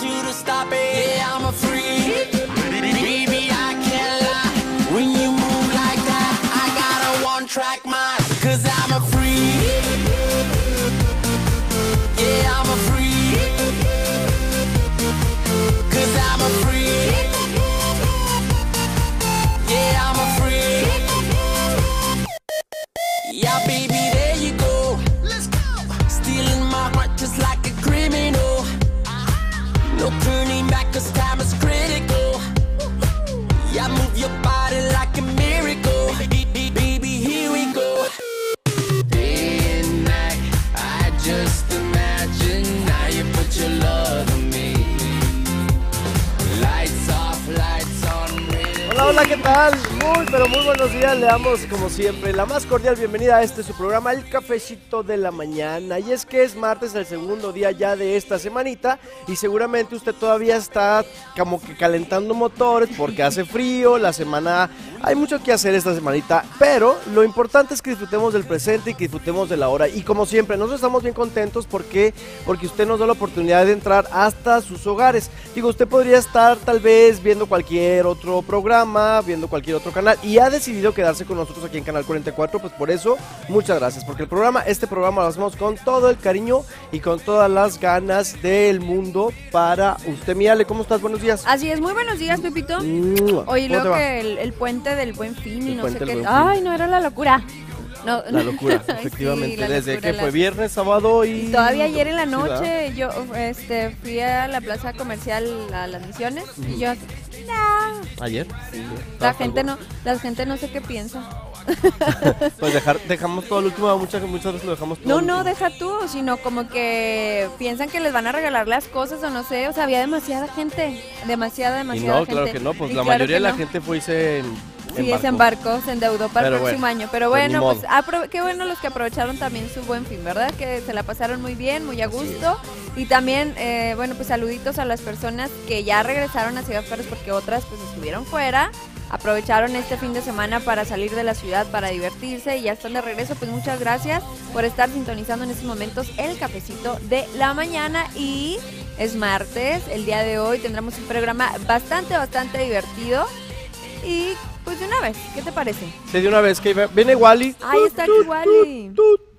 you to stop it. Yeah, I'm a freak. Baby, I can't lie. When you move like that, I got a one-track mind. 'Cause I'm a freak. Yeah, I'm a freak. 'Cause I'm a freak. Yeah, I'm a freak. Yeah, baby, there you go. Let's go. Stealing my heart just like a criminal. No turning back 'cause time is critical. Yeah, move your body like a miracle. Baby, here we go. Day and night, I just imagine now you put your love on me. Lights off, lights on. Hola, hola, ¿qué tal? Pero muy buenos días, le damos como siempre la más cordial bienvenida a su programa, El Cafecito de la Mañana. Y es que es martes, el segundo día ya de esta semanita, y seguramente usted todavía está como que calentando motores porque hace frío, la semana, hay mucho que hacer esta semanita, pero lo importante es que disfrutemos del presente y que disfrutemos de la hora. Y como siempre, nosotros estamos bien contentos porque usted nos da la oportunidad de entrar hasta sus hogares. Digo, usted podría estar tal vez viendo cualquier otro programa, viendo cualquier otro canal, y ha decidido quedarse con nosotros aquí en Canal 44, pues por eso, muchas gracias, porque este programa lo hacemos con todo el cariño y con todas las ganas del mundo para usted. Mi Ale, ¿cómo estás? Buenos días. Así es, muy buenos días, Pepito. Hoy luego que el puente del Buen Fin y no sé qué. Ay, no, era la locura. No. La locura, efectivamente, sí, la desde locura, que fue viernes, sábado y... Todavía ayer en la noche, sí, yo fui a la plaza comercial a Las Misiones, y yo... ¿Ayer? Sí. La gente no sé qué piensa. Pues dejamos todo el último, muchas veces lo dejamos todo. No, deja tú, sino como que piensan que les van a regalar las cosas o no sé, o sea, había demasiada gente, demasiada y no, gente. claro que no, pues y la claro mayoría de la no. gente fue y se embarcó, se endeudó para el próximo año. Pero bueno, pues qué bueno los que aprovecharon también su Buen Fin, ¿verdad? Que se la pasaron muy bien, muy a gusto. Sí. Y también, bueno, pues saluditos a las personas que ya regresaron a Ciudad Juárez porque otras pues estuvieron fuera. Aprovecharon este fin de semana para salir de la ciudad, para divertirse y ya están de regreso. Pues muchas gracias por estar sintonizando en estos momentos el Cafecito de la Mañana. Y es martes, el día de hoy tendremos un programa bastante divertido. Y pues de una vez, ¿qué te parece? Sí, de una vez, que viene Wally. Ahí está aquí Wally.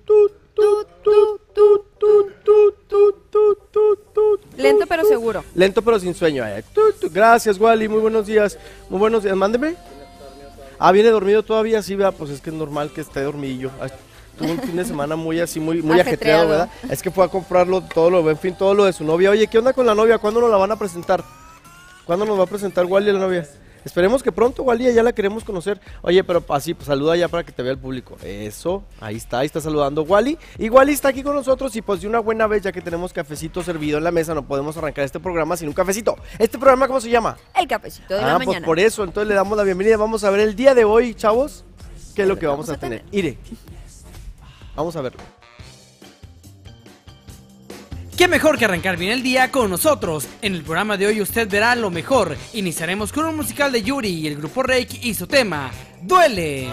Lento pero seguro. Lento pero sin sueño. Gracias, Wally, muy buenos días. Muy buenos días, mándeme. Viene dormido todavía, sí, ¿verdad? Pues es que es normal que esté dormidillo. Tuvo un fin de semana muy ajetreado, ¿verdad? Es que fue a comprarlo todo en fin, todo lo de su novia. Oye, ¿qué onda con la novia? ¿Cuándo nos la van a presentar? ¿Cuándo nos va a presentar Wally a la novia? Esperemos que pronto, Wally, ya la queremos conocer. Oye, pero así, pues saluda ya para que te vea el público. Eso, ahí está saludando Wally. Y Wally está aquí con nosotros y pues de una buena vez, ya que tenemos cafecito servido en la mesa, no podemos arrancar este programa sin un cafecito. ¿Este programa cómo se llama? El Cafecito de la Mañana. Pues por eso, entonces le damos la bienvenida. Vamos a ver el día de hoy, chavos, qué es lo que vamos a tener. Ire, vamos a verlo. Qué mejor que arrancar bien el día con nosotros. En el programa de hoy usted verá lo mejor. Iniciaremos con un musical de Yuri y el grupo Reik y su tema, Duele.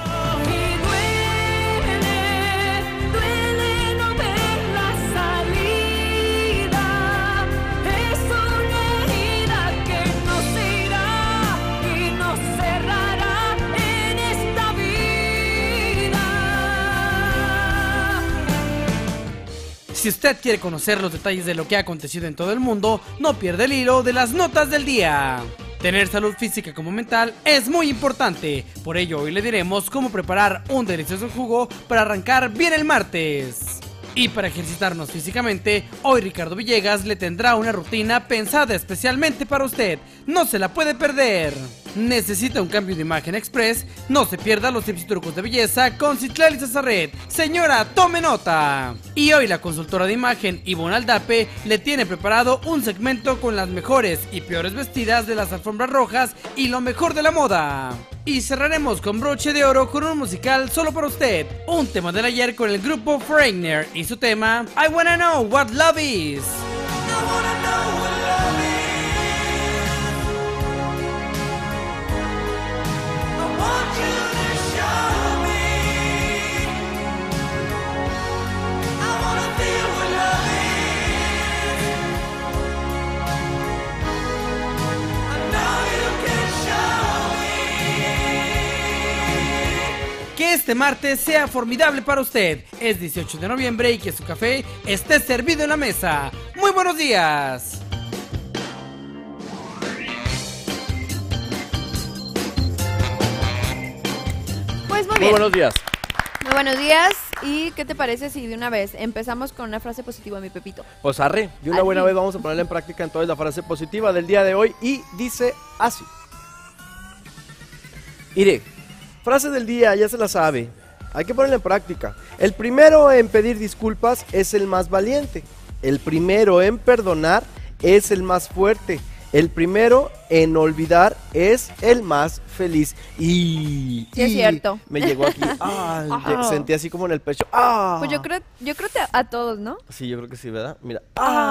Si usted quiere conocer los detalles de lo que ha acontecido en todo el mundo, no pierda el hilo de las notas del día. Tener salud física como mental es muy importante, por ello hoy le diremos cómo preparar un delicioso jugo para arrancar bien el martes. Y para ejercitarnos físicamente, hoy Ricardo Villegas le tendrá una rutina pensada especialmente para usted. No se la puede perder. ¿Necesita un cambio de imagen express? No se pierda los tips y trucos de belleza con Citlali Cesaret. Señora, tome nota. Y hoy la consultora de imagen Ivonne Aldape le tiene preparado un segmento con las mejores y peores vestidas de las alfombras rojas y lo mejor de la moda. Y cerraremos con broche de oro con un musical solo para usted. Un tema del ayer con el grupo Freigner y su tema I Wanna Know What Love Is. este martes sea formidable para usted. Es 18 de noviembre y que su café esté servido en la mesa. ¡Muy buenos días! Pues muy bien. Muy buenos días. Muy buenos días. ¿Y qué te parece si de una vez empezamos con una frase positiva, mi Pepito? Pues arre, de una buena vez vamos a ponerla en práctica entonces la frase positiva del día de hoy y dice así. Mire, frase del día, ya se la sabe, hay que ponerla en práctica. El primero en pedir disculpas es el más valiente. El primero en perdonar es el más fuerte. El primero en olvidar es el más feliz. Sí, es cierto. Me llegó aquí. Sentí así como en el pecho. Pues yo creo que a todos, ¿no? Sí, yo creo que sí, ¿verdad? Mira.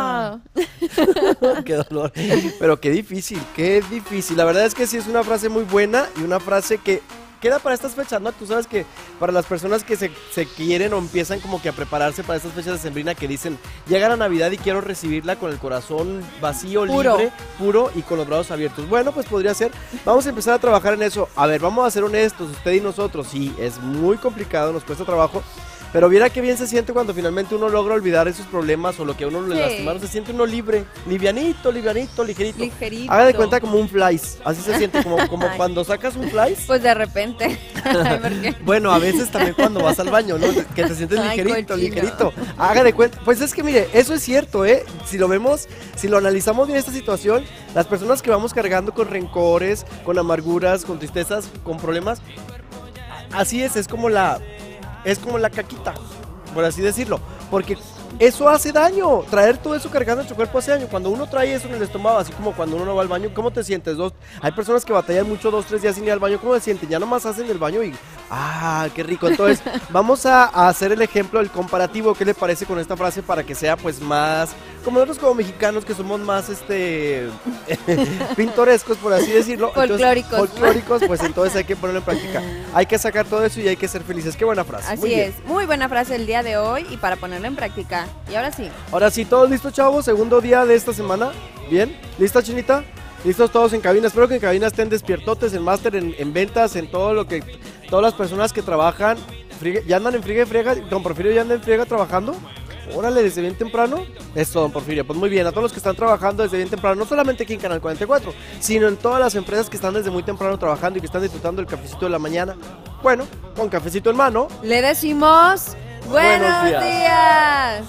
Qué dolor. Pero qué difícil, qué difícil. La verdad es que sí es una frase muy buena y una frase que queda para estas fechas, ¿no? Tú sabes que para las personas que se quieren o empiezan como que a prepararse para estas fechas de sembrina que dicen, llega la Navidad y quiero recibirla con el corazón vacío, libre, puro y con los brazos abiertos. Bueno, pues podría ser. Vamos a empezar a trabajar en eso. A ver, vamos a ser honestos, usted y nosotros. Sí, es muy complicado, nos cuesta trabajo. Pero viera qué bien se siente cuando finalmente uno logra olvidar esos problemas o lo que a uno le lastimaron. Se siente uno libre, livianito, ligerito. Haga de cuenta como un flies, así se siente, como cuando sacas un flies. Pues de repente. Bueno, a veces también cuando vas al baño, ¿no? Que te sientes ligerito. Haga de cuenta, pues es que mire, eso es cierto, ¿eh? Si lo vemos, si lo analizamos bien esta situación, las personas que vamos cargando con rencores, con amarguras, con tristezas, con problemas, así es como la caquita, por así decirlo, porque eso hace daño, traer todo eso cargando en tu cuerpo hace daño. Cuando uno trae eso en el estómago, así como cuando uno no va al baño, ¿cómo te sientes? Hay personas que batallan mucho 2-3 días sin ir al baño, ¿cómo se sienten? Ya nomás hacen el baño y qué rico. Entonces, vamos a hacer el ejemplo, el comparativo, ¿qué le parece con esta frase para que sea pues más, como nosotros como mexicanos que somos más pintorescos, por así decirlo, folclóricos, pues entonces hay que ponerlo en práctica. Hay que sacar todo eso y hay que ser felices. Qué buena frase. Así es, muy buena frase el día de hoy y para ponerla en práctica. Y ahora sí. Ahora sí, ¿todos listos, chavos? Segundo día de esta semana. ¿Bien? ¿Lista, Chinita? ¿Listos todos en cabina? Espero que en cabina estén despiertotes, en máster, en ventas, en todo lo que... Todas las personas que trabajan, ¿ya andan en friega y friega? ¿Don Porfirio ya anda en friega trabajando? Órale, desde bien temprano. Eso, don Porfirio. Pues muy bien, a todos los que están trabajando desde bien temprano, no solamente aquí en Canal 44, sino en todas las empresas que están desde muy temprano trabajando y que están disfrutando el cafecito de la mañana. Bueno, con cafecito en mano, le decimos buenos días.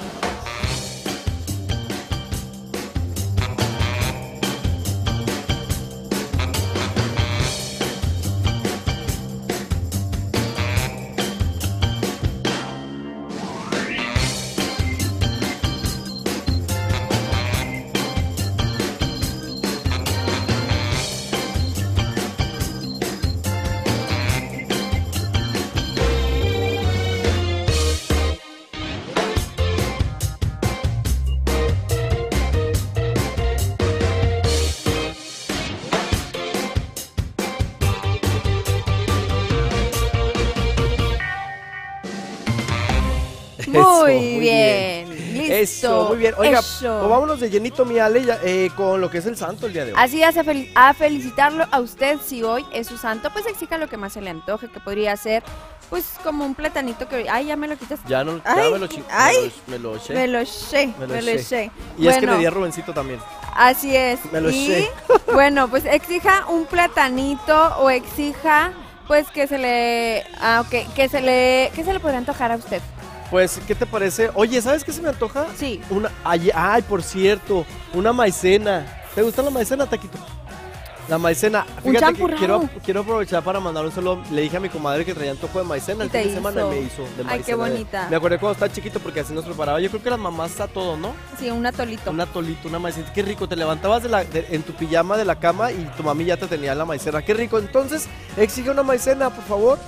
Muy bien, listo. Eso, muy bien. Oiga, pues vámonos de llenito, mi Ale, con lo que es el santo el día de hoy. Así es, a felicitarlo a usted si hoy es su santo, pues exija lo que más se le antoje, que podría ser, pues como un platanito que... Ay, ya me lo quitas. Ya no, ya me lo eché. Me lo eché. Y bueno, es que me di a Rubencito también. Así es. Me lo eché. Bueno, pues exija un platanito o exija, pues que se le... ¿Qué se le podría antojar a usted? Pues, ¿qué te parece? Oye, ¿sabes qué se me antoja? Sí. Ay, por cierto, una maicena. ¿Te gusta la maicena, Taquito? La maicena. Fíjate que quiero aprovechar para mandar un saludo. Le dije a mi comadre que traía antojo de maicena el fin de semana y me hizo de maicena. Ay, qué bonita. Me acordé cuando estaba chiquito porque así nos preparaba. Yo creo que las mamás a todo, ¿no? Sí, un atolito. Un atolito, una maicena. Qué rico, te levantabas en tu pijama de la cama y tu mami ya te tenía la maicena. Qué rico. Entonces, exige una maicena, por favor.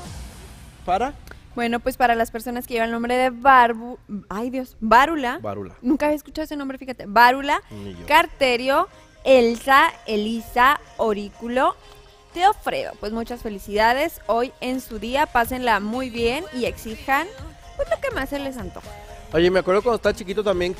Bueno, pues para las personas que llevan el nombre de Bárula. Nunca había escuchado ese nombre, fíjate. Bárula, Carterio, Elsa, Elisa, Orículo, Teofredo. Pues muchas felicidades hoy en su día. Pásenla muy bien y exijan pues lo que más se les antoja. Oye, me acuerdo cuando estaba chiquito también que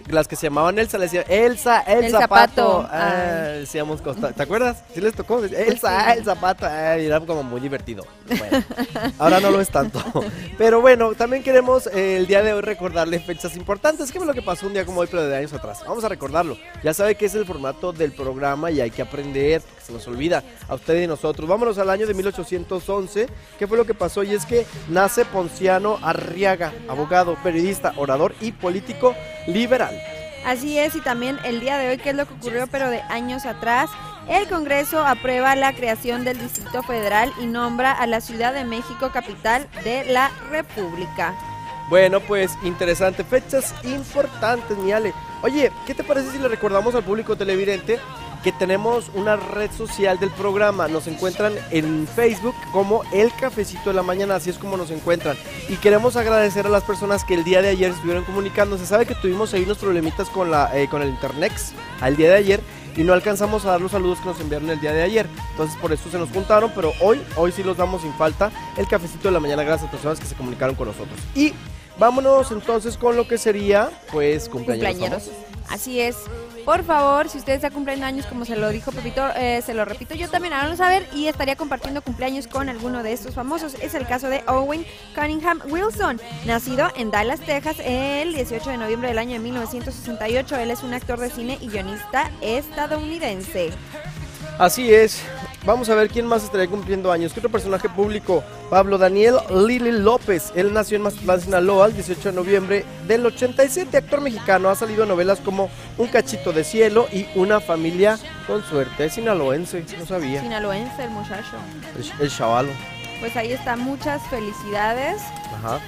las que se llamaban Elsa, le decían Elsa, el zapato. Decíamos, ¿te acuerdas? ¿Sí les tocó? Elsa, el zapato. Era como muy divertido. Bueno, ahora no lo es tanto. Pero bueno, también queremos el día de hoy recordarle fechas importantes. ¿Qué fue lo que pasó un día como hoy, pero de años atrás? Vamos a recordarlo. Ya sabe que es el formato del programa y hay que aprender, porque se nos olvida a usted y a nosotros. Vámonos al año de 1811. ¿Qué fue lo que pasó? Y es que nace Ponciano Arriaga, abogado, periodista, orador y político liberal. Así es, y también el día de hoy, ¿qué es lo que ocurrió pero de años atrás? El Congreso aprueba la creación del Distrito Federal y nombra a la Ciudad de México capital de la República. Bueno, pues interesante, fechas importantes, mi Ale. Oye, ¿qué te parece si le recordamos al público televidente que tenemos una red social del programa? Nos encuentran en Facebook como El Cafecito de la Mañana, así es como nos encuentran. Y queremos agradecer a las personas que el día de ayer estuvieron comunicando. Se sabe que tuvimos ahí unos problemitas con el internet al día de ayer y no alcanzamos a dar los saludos que nos enviaron el día de ayer. Entonces por eso se nos juntaron, pero hoy sí los damos sin falta. El Cafecito de la Mañana, gracias a las personas que se comunicaron con nosotros. Y vámonos entonces con lo que sería, pues, cumpleaños. Así es. Por favor, si usted está cumpliendo años, como se lo dijo Pepito, se lo repito yo también, háganlo saber y estaría compartiendo cumpleaños con alguno de estos famosos. Es el caso de Owen Cunningham Wilson, nacido en Dallas, Texas, el 18 de noviembre del año de 1968. Él es un actor de cine y guionista estadounidense. Así es. Vamos a ver quién más estaría cumpliendo años. ¿Qué otro personaje público? Pablo Daniel Lili López. Él nació en Mazatlán, Sinaloa, el 18 de noviembre del 87. Actor mexicano. Ha salido en novelas como Un cachito de cielo y Una familia con suerte. Es sinaloense, no sabía. Sinaloense el muchacho. El chavalo. Pues ahí está, muchas felicidades. Ajá.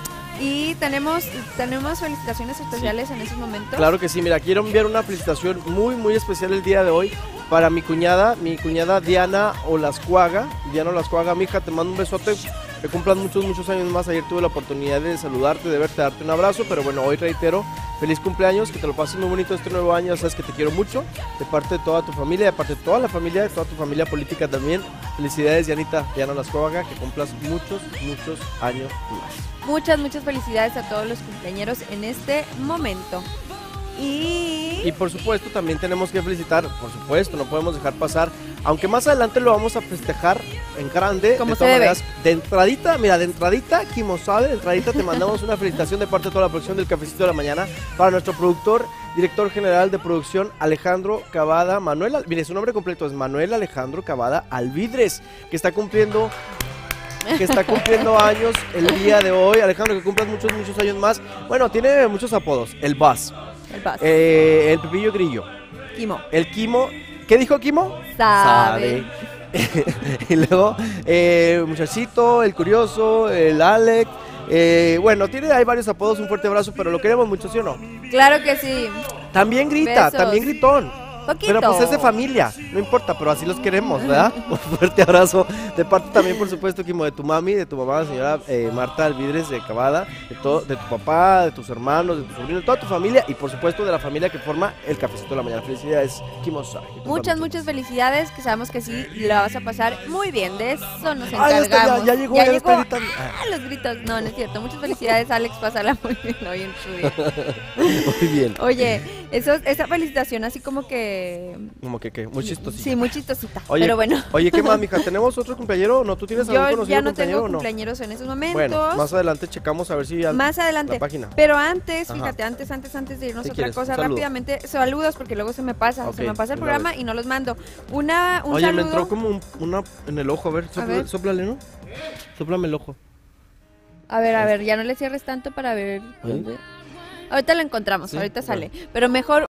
Y tenemos felicitaciones especiales en esos momentos. Claro que sí, mira, quiero enviar una felicitación muy, muy especial el día de hoy para mi cuñada Diana Olascuaga. Diana Olascuaga, mija, te mando un besote, que cumplan muchos años más. Ayer tuve la oportunidad de saludarte, de verte, darte un abrazo, pero bueno, hoy reitero, feliz cumpleaños, que te lo pases muy bonito este nuevo año. Sabes que te quiero mucho, de parte de toda tu familia, de parte de toda la familia, de toda tu familia política también. Felicidades, Diana Olascuaga, que cumplas muchos años más. Muchas felicidades a todos los cumpleañeros en este momento. Y por supuesto también tenemos que felicitar, por supuesto, no podemos dejar pasar, aunque más adelante lo vamos a festejar en grande. Como se debe. De entradita, Kimo sabe, de entradita te mandamos una felicitación de parte de toda la producción del Cafecito de la Mañana para nuestro productor, director general de producción, Alejandro Cavada, mire, su nombre completo es Manuel Alejandro Cavada Alvidres, que está cumpliendo años el día de hoy. Alejandro, que cumplas muchos años más. Bueno, tiene muchos apodos. El Buzz. El Pepillo Grillo. Kimo. El Kimo. ¿Qué dijo Kimo? Sabe. Y luego, Muchachito, el Curioso, el Alex. Bueno, hay varios apodos. Un fuerte abrazo, pero lo queremos mucho, ¿sí o no? Claro que sí. También grita, Besos. También gritón. Poquito. Pero pues es de familia, no importa, pero así los queremos, ¿verdad? Un fuerte abrazo de parte también, por supuesto, Kimo, de tu mami, de tu mamá, la señora Marta Alvidres de Cavada, de tu papá, de tus hermanos, de tu sobrino, de toda tu familia y por supuesto de la familia que forma el Cafecito de la Mañana. Felicidades, Kimo Sai. Muchas felicidades, que sabemos que sí la vas a pasar muy bien, de eso nos encargamos. Ya llegó. Los gritos, no es cierto. Muchas felicidades, Alex, pásala muy bien hoy en tu día. Muy bien. Oye, esa felicitación así como que... Como que muy chistosita. Sí, muy chistosita, oye, pero bueno. Oye, ¿qué más, mija? ¿Tenemos otro cumpleañero o no? ¿Tú tienes algún conocido Yo ya no cumpleañero tengo o no? cumpleañeros en esos momentos. Bueno, más adelante checamos a ver si más adelante. la página. Pero antes, Ajá. fíjate, antes de irnos a otra quieres? cosa, rápidamente, saludos, porque luego se me pasa. Okay, se me pasa el una programa vez. y no los mando. Un Oye, saludo. me entró como una en el ojo, a ver, sóplale, ¿no? Sóplame el ojo. A ver, ya no le cierres tanto para ver. ¿Eh? Ahorita lo encontramos, ¿Sí? ahorita sale. Pero mejor